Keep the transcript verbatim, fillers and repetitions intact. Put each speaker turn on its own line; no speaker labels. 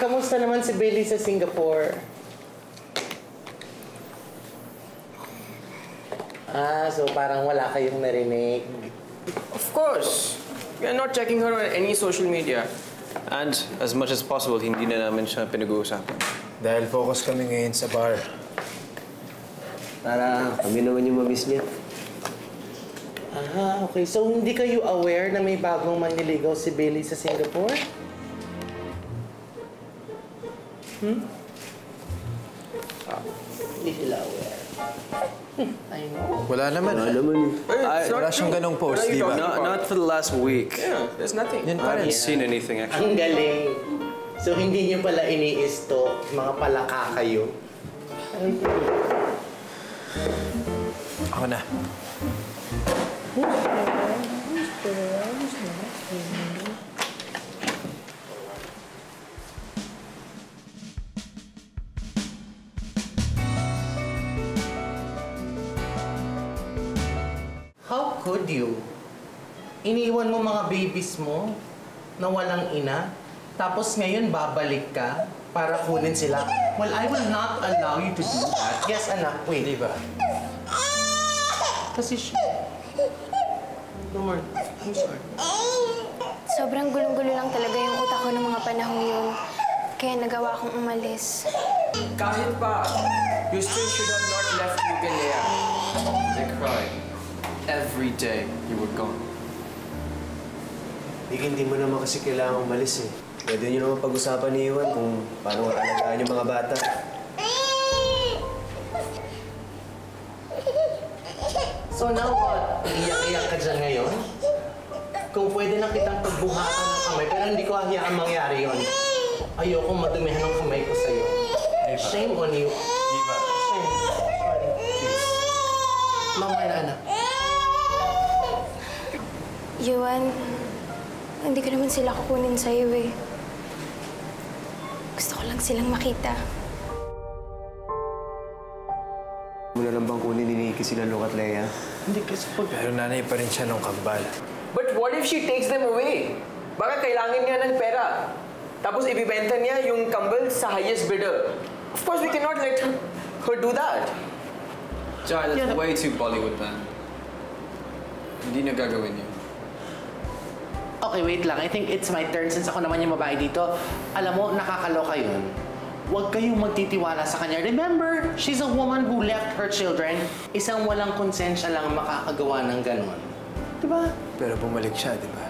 kamusta naman si Bailey sa Singapore? Ah, so parang wala kayong narinig.
Of course. We are not checking her on any social media. And as much as possible, hindi na namin siya pinag-uusapan.
Dahil focus kami ngayon sa bar.
Para kami naman yung mamiss niya.
Ah, okay. So hindi kayo aware na may bagong manliligaw si Bailey sa Singapore? Hmm? Ah, hindi sila aware. Hmm, I know.
Wala naman.
Wala naman eh.
Ay,
Wala siyang ganong post, di ba?
Not, not for the last week. Yeah, there's nothing.
Yan
I
pa rin.
haven't seen anything, actually.
Ang galing. So hindi niyo pala ini-stalk, mga palaka kayo.
Ako na.
How could you? Iniwan mo mga babies mo na walang ina, tapos ngayon babalik ka para kunin sila. Well, I will not allow you to do that. Yes, anak. Wait.
Di ba?
Kasi siya. No more. I'm sorry.
Sobrang gulong-gulo lang talaga yung utak ko ng mga panahong yun. Kaya nagawa akong umalis.
Kahit pa, you still should have not left Luke and Leia. They cried. Every day you were gone.
Hindi, hindi mo naman kasi kailangan umalis eh. Pwede nyo naman pag-usapan ni Iwan kung paano alagaan yung mga bata.
So now what? Iyak-iyak ka dyan ngayon? Kung pwede na kitang pagbuhatan ng kamay, pero hindi ko hayaan mangyari yun. Ayoko madumihan ng kamay ko sa'yo. Shame on you.
Diba?
Shame. Sorry. Please. Mamaya na, anak.
Yuan, hindi ko naman sila kukunin sa'yo eh. Gusto ko lang silang makita.
Muna lang bang kunin ni Nikki sila Luke at Leia?
Hindi kasi pag...
Pero nanay pa rin siya nung kambal.
But what if she takes them away? Baka kailangan niya ng pera. Tapos ibibenta niya yung kambal sa highest bidder. Of course, we cannot let her, her do that. Jai, that's
Yeah.
way too Bollywood, man. Hindi na gagawin yun.
Okay, wait lang. I think it's my turn since ako naman yung babae dito. Alam mo, nakakaloka yun. Huwag kayong magtitiwala sa kanya. Remember, she's a woman who left her children. Isang walang konsensya lang makakagawa ng ganon. Diba?
Pero bumalik siya, di ba?